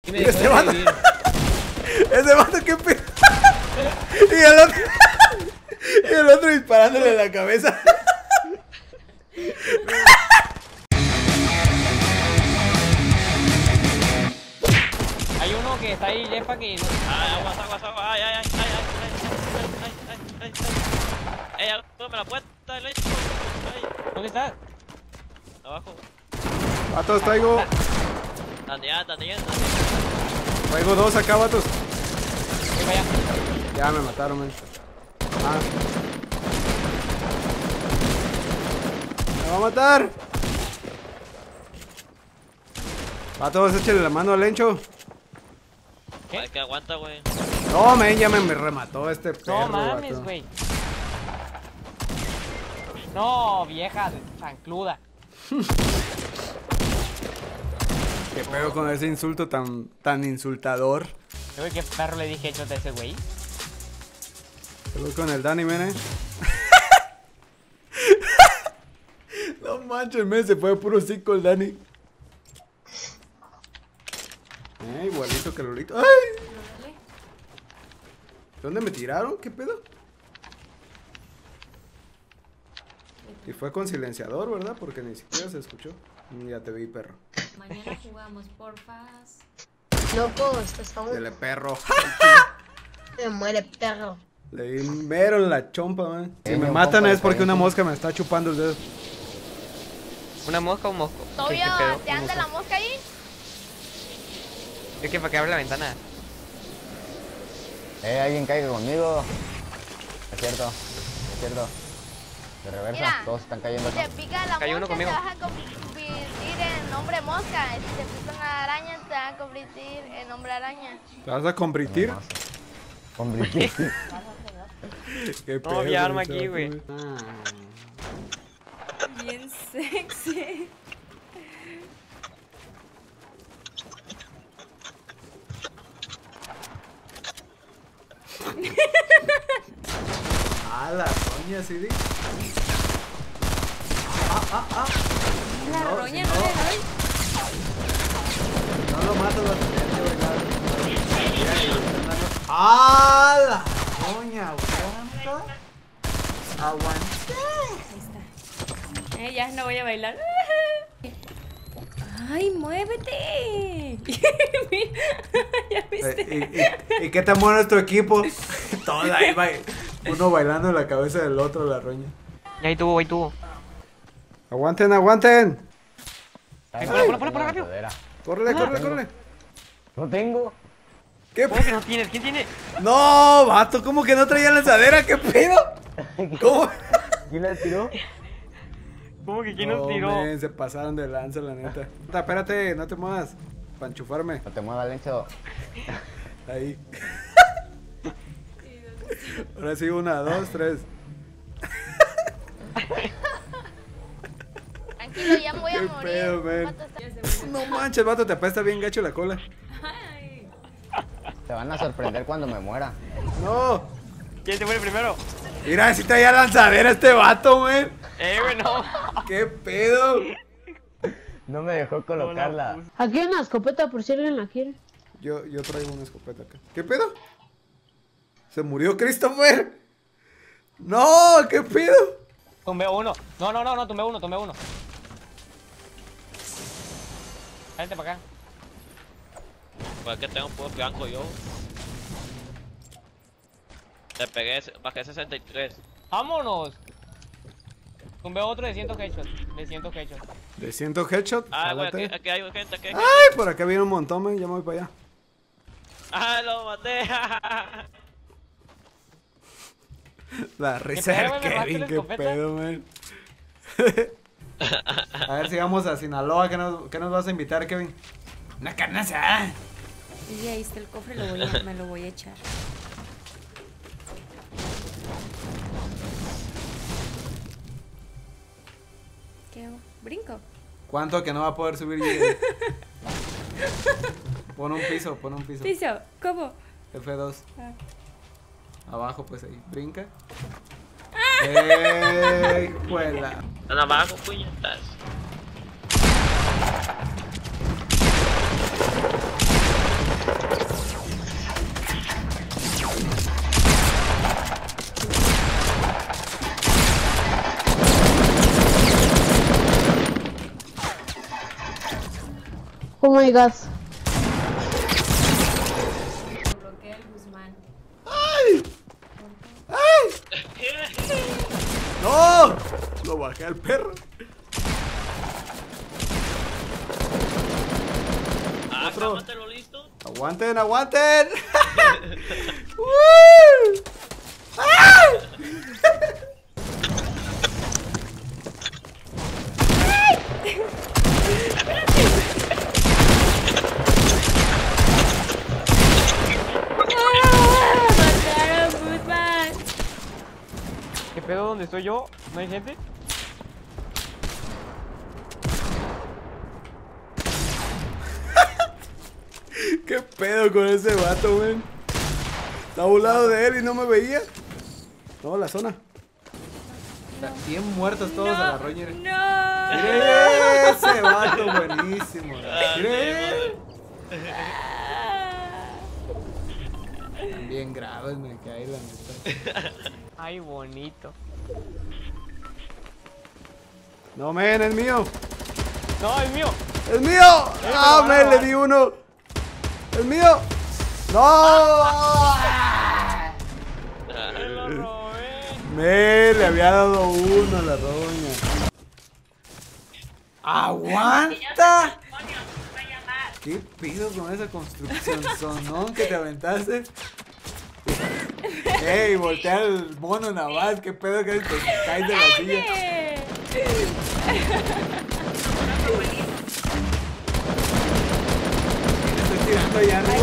Y este vato. Ese vato, qué pedo. Y el otro disparándole en la cabeza. Hay uno que está ahí, Jefa, que no... Aguas. Ábreme la puerta del lecho. ¿Dónde está? Abajo. Vatos, traigo Traigo dos acá, vatos. Voy para allá. Ya me mataron, man. Me va a matar. Vatos, échale la mano al Lencho. ¿Qué? Ay, que aguanta, güey. No, men, ya me remató este perro. No mames, vato. güey. No, vieja chancluda. Qué pedo con ese insulto tan insultador. Güey, ¿qué perro le dije hecho a ese güey? Te voy con el Dani, men. No manches, men, se fue puro 5 el Dani. Igualito que Lolito. ¡Ay! ¿Dónde me tiraron? ¿Qué pedo? Y fue con silenciador, ¿verdad? Porque ni siquiera se escuchó. Ya te vi, perro. Mañana jugamos, porfas. Loco, estamos. Dele, perro. Se muere perro. Le di mero en la chompa, man. Si me matan es porque una mosca me está chupando el dedo. ¿Una mosca o un mosco? Tobio, ¿Qué pedo? ¿te anda la mosca ahí? Es que para que abre la ventana. Alguien caiga conmigo. Es cierto. De reversa, Mira, todos están cayendo Si te acá. pica la Cayó uno mosca, te conmigo. vas a convertir en hombre mosca. Y si te pica una araña, te vas a convertir en hombre araña. ¿Te vas a convertir? Convertir. Qué No había arma ese aquí, vato, güey. Bien sexy. Ah, la roña, sí, di. La No, roña si no no- le doy. No lo mato, lo tenía que bailar. ¡Ah, la roña! Aguanta. Ya no voy a bailar. ¡Ay, muévete! Mira, ¿ya viste? ¿Y qué tan bueno es tu equipo? Todo ahí, uno bailando en la cabeza del otro, la roña. Y ahí tuvo. ¡Aguanten! Ponla rápido. ¡Córrele! No tengo. ¿Qué? ¿Cómo que no tienes? ¿Quién tiene? No, vato, ¿cómo que no traía lanzadera? ¿Qué pedo? ¿Cómo? ¿Quién la tiró? ¿Cómo que quién No, nos tiró? men, se pasaron de lanza, la neta. Espérate, no te muevas. Para enchufarme. No te muevas, Lencho. Ahí. Ahora sí, 1, 2, 3. Tranquilo, ya me voy a Qué morir. pedo, men. Vato, está- No manches, vato, te apesta bien gacho la cola. Ay. Te van a sorprender cuando me muera. No. ¿Quién se muere primero? Mira, si traía lanzadera este vato, men. Güey, no. ¿Qué pedo? No me dejó colocarla. Aquí hay una escopeta por si alguien la quiere. Yo traigo una escopeta acá. ¿Qué pedo? ¿Se murió Christopher? No, ¿qué pedo? Tumbé uno. No, tumbé uno. Vente para acá. Pues que tengo un poco blanco yo. Le pegué, bajé 63. ¡Vámonos! Tumbé otro de 100 headshots. Le siento headshot. Ah, güey, jálate. aquí hay gente, aquí hay gente. Ay, por acá viene un montón, men. Ya me voy para allá. Ah, lo maté. La risa pedo, de me robaste Kevin, la qué escopeta. pedo, men. A ver si vamos a Sinaloa. ¿Qué nos vas a invitar, Kevin? Una carne asada. Y ahí está el cofre, me lo voy a echar. ¿Qué hago? ¿Brinco? ¿Cuánto que no va a poder subir Jiggy? Pon un piso. Piso, ¿cómo? F2. Ah. Abajo, pues ahí. Brinca. ¡Ey, juela! Están abajo, puñetas. my god. Bloquea el Guzmán. ¡Ay! ¡Ay! ¡No! Lo bajé al perro. Ah, Otro. cámatelo listo. ¡Aguanten, aguanten! ¡Woo! ¡Ay! ¡Mataron Guzmán! ¿Qué pedo? ¿Dónde estoy yo? ¿No hay gente? ¿Qué pedo con ese vato, güey? Estaba a un lado de él y no me veía. No, la zona. Están bien muertos todos a la roñera. ¡No! ¡Mire ese vato buenísimo! Ah, ¡Mire! Ah. Están bien graves, me cae la neta. Ay, bonito. No, men, es mío. No, es mío. ¡Es mío! ¡Ah, men, le di uno! ¡Es mío! ¡No! Me lo robé. Me le había dado uno a la roña. ¡Aguanta! ¿Qué pido con esa construcción sonón que te aventaste? ¡Ey! Voltea el mono nada más. ¿Qué pedo que te caes de la silla? ¿Qué estás tirando allá arriba?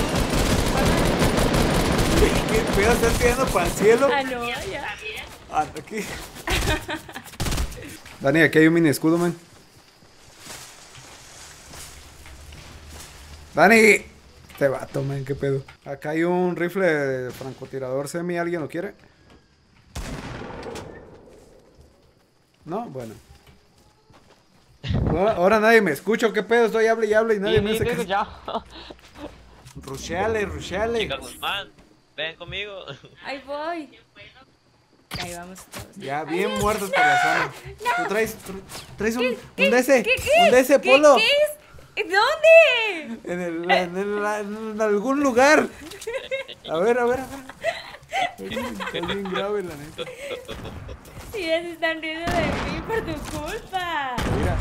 ¿Qué pedo estás tirando para el cielo? Ah, no, ya. Ah, aquí. Dani, aquí hay un mini escudo, man. Dani. Este vato, man, qué pedo. Acá hay un rifle de francotirador semi, ¿alguien lo quiere? No, bueno. Ahora nadie me escucha, qué pedo, estoy hable y hable y nadie Sí, me sí, hace te he caso. escuchado. Rusheale, rusheale. Chica Guzmán, ven conmigo. Ahí voy. Ahí vamos todos. Ya, bien muertos por la zona. Tú traes un ¿Qué? DC, ¿Qué? un DC, ¿Qué? Polo. ¿Qué es? ¿Dónde? En algún lugar. A ver. Es bien grave, la neta. Sí, ya se están riendo de mí por tu culpa. Mira.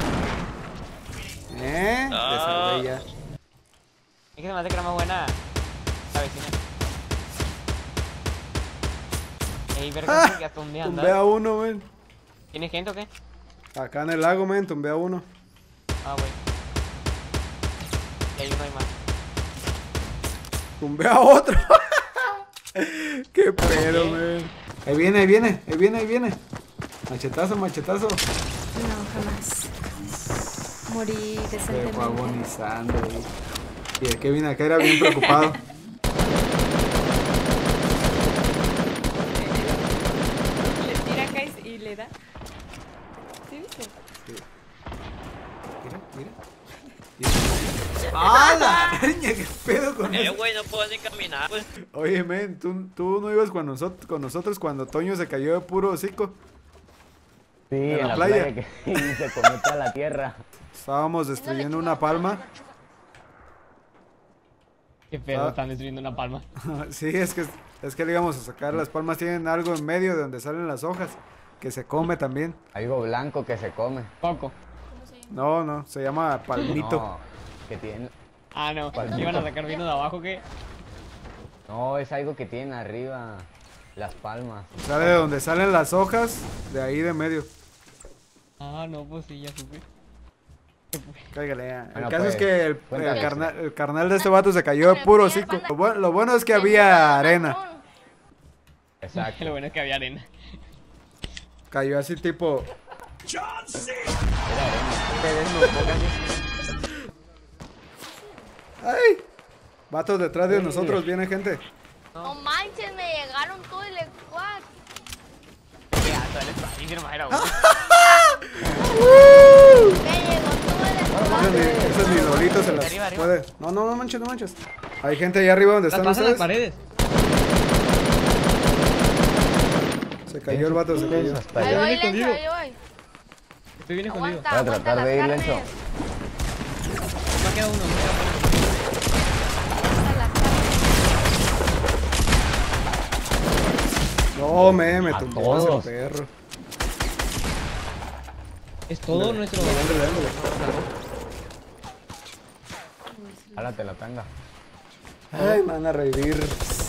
Te Ah. salvé ya. Es que se me hace que era más buena la vecina. Ey, verga, que hasta un día Tumbé a uno, men. ¿Tienes gente o qué? Acá en el lago, men, tumbé a uno. Ah, güey. Y ahí no hay más. Tumbé a otro. Qué pedo, men. Ahí viene. Machetazo. No, jamás. Morí Se fue decentemente. agonizando, güey. Y el Kevin acá era bien preocupado. Le tira acá y le da. ¿Sí viste? Mira. ¡Ah, la niña! ¿Qué pedo con eso? Güey, no puedo ni caminar, pues. Oye, men, ¿tú no ibas con nosotros cuando Toño se cayó de puro hocico? Sí, ¿En en la la playa? playa que se comió toda la tierra. Estábamos destruyendo una palma. Qué pedo, están destruyendo una palma. Sí, es que le íbamos a sacar. Las palmas tienen algo en medio de donde salen las hojas, que se come también. Algo blanco que se come. Coco. No, se llama palmito. No, que tiene... Ah, no. ¿Cuál? ¿Iban a sacar vino de abajo qué? No, es algo que tienen arriba las palmas. Sale de donde salen las hojas, de ahí de medio. Ah, no, pues sí, ya supe. Cáigale ya. El Bueno, caso pues, es que el cuéntame. carnal de este vato se cayó de puro hocico. Lo bueno es que había arena. Exacto. Lo bueno es que había arena. Cayó así tipo... ¡Ay! Vatos detrás de nosotros, viene gente. No manches, me llegaron todo el squad. Qué alto el espacio, hermano, era uno. Me llegó todo el squad. Esos ni Lolito se las Arriba. puede. No manches. Hay gente allá arriba donde están Pasan las ustedes. paredes. Se cayó el vato, se cayó. Hasta Ahí allá. voy, escondido. Lenzo, ahí voy. Estoy bien escondido. Aguanta, Voy a tratar aguanta de ir las lento. carnes. queda uno. No, me A tumbó todos. ese perro. Es todo nuestro. Dándole, dándole. Ahora te la tanga. Ay, me van a revivir.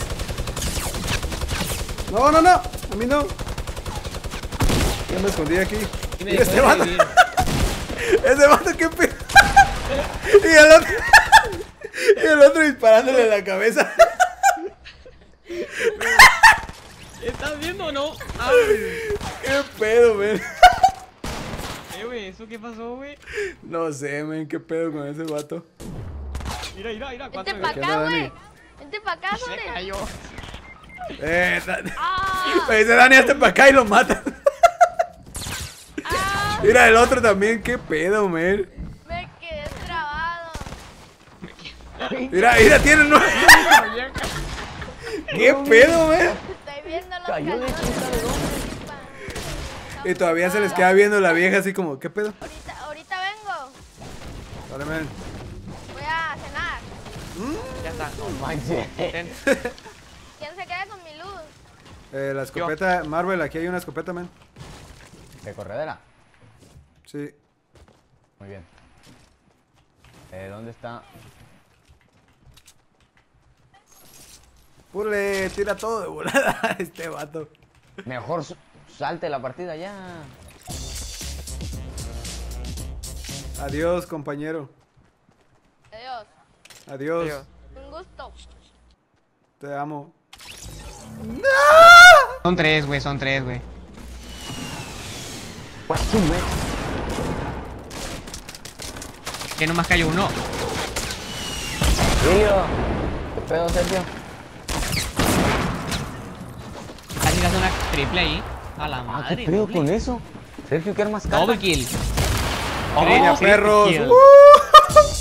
No, no, no. A mí no. Ya me escondí aquí. Mira este vato. Ese vato, qué pedo. Y el otro disparándole en la cabeza. ¿Estás viendo o no? Ay, Qué pedo, men. güey, ¿eso qué pasó, güey? No sé, men, qué pedo con ese vato. Mira, mira, mira. Vente ¿Cuánto pa' ¿Qué acá, onda, güey. Dani? Vente pa' acá, Se Sole. cayó. ¡Ah! Me dice Dani, hazte para acá y lo mata. ¡Ah! Mira el otro también, qué pedo, men. Me quedé trabado. Mira, mira, tiene nueve. ¿Qué pedo, men? Estoy viendo los Cayó de cañones. puta de dónde. Y todavía se les queda viendo la vieja así como, ¿qué pedo? Ahorita vengo. Vale, men. Voy a cenar. Ya está. No manches. Ten. ¿Quién se queda con mi luz? La escopeta, Marvel, aquí hay una escopeta, men. ¿De corredera? Sí. Muy bien. ¿Dónde está? Pule, tira todo de volada este vato. Mejor salte la partida ya. Adiós, compañero. Adiós. Adiós. Adiós. Un gusto. Te amo. Son tres, güey, son tres, güey. Que nomás cayó uno. Sergio. ¿Qué pedo, Sergio? Casi le hace una triple ahí. A la ¿Qué madre. pedo doble. con eso? Sergio, ¿qué armas Double cargas? kill. Niña, sí, perros. kill.